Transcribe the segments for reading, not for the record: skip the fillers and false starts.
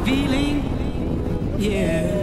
feeling, yeah.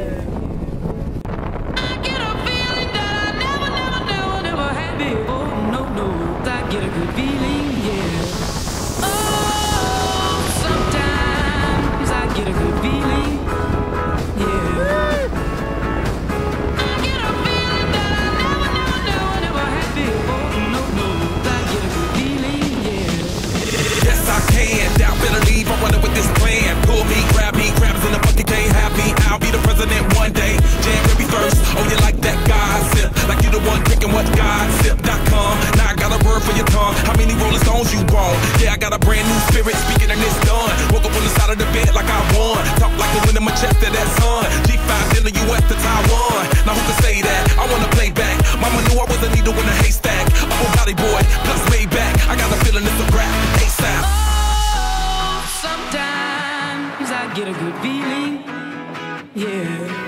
I get a feeling that I never had before. No, no, I get a good feeling, yeah. Oh, sometimes I get a good feeling, yeah. I get a feeling that I never had before. No, no, I get a good feeling, yeah. Yes, I can. Doubt, better leave. I'm running with this plan. Pull me, grab crabs in the bucket, can't have me. I'll be the president one day. January 1st. Oh, you like that gossip? Like you the one drinking what gossip.com. Now I got a word for your tongue. How many Rolling Stones you want? Yeah, I got a brand new spirit speaking and it's done. Woke up on the side of the bed like I won. Talk like the wind in my chest to that sun. G5 in the US to Taiwan. Now who can say that? I wanna play back. Mama knew I was a needle in a haystack. I'm a body boy, plus way back. I got a feeling it's a rap. ASAP. Oh, sometimes I get a good feeling, yeah.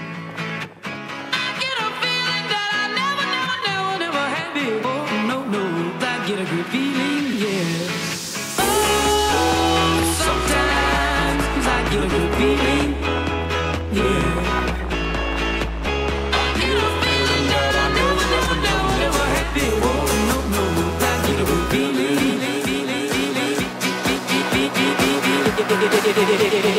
I get a feeling that I never had before. No, no, I get a good feeling, yeah. Oh, sometimes I get a good feeling, yeah. I get a feeling that I never had before. No, no, I get a good feeling.